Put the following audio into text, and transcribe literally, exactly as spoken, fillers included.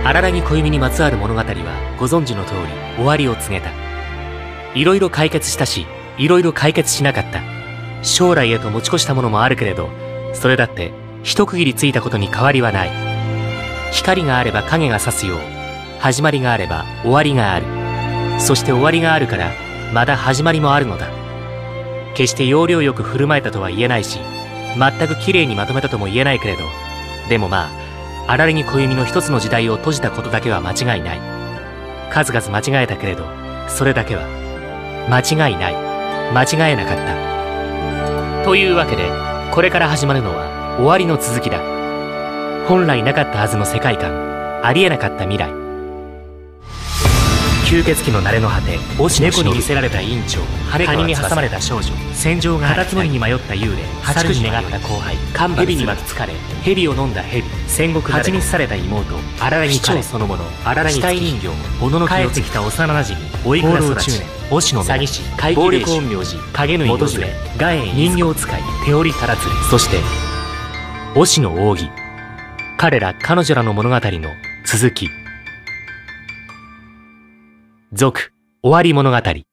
荒木小弓にまつわる物語はご存知の通り終わりを告げた。いろいろ解決したし、いろいろ解決しなかった。将来へと持ち越したものもあるけれど、それだって一区切りついたことに変わりはない。光があれば影が差すよう、始まりがあれば終わりがある。そして終わりがあるからまだ始まりもあるのだ。決して要領よく振る舞えたとは言えないし、全くきれいにまとめたとも言えないけれど、でもまあ荒木小弓の一つの時代を閉じたことだけは間違いない。数々間違えたけれど、それだけは間違いない。間違えなかった。というわけで、これから始まるのは終わりの続きだ。本来なかったはずの世界観、ありえなかった未来。吸血鬼の慣れの果て、猫に見せられた委員長、谷に挟まれた少女、戦場がカタツムリに迷った幽霊、猿に願った後輩、蛇に巻きつかれ蛇を飲んだ蛇、戦国蜂に刺された妹、荒木市長そのもの、死体人形、小野の帰ってきた幼馴染、追いクラス中年、押野詐欺師、暴力陰陽師、影縫い元締め、岩塩人形使い、手織忠次、そして押野扇。彼ら彼女らの物語の続き。続終わり物語。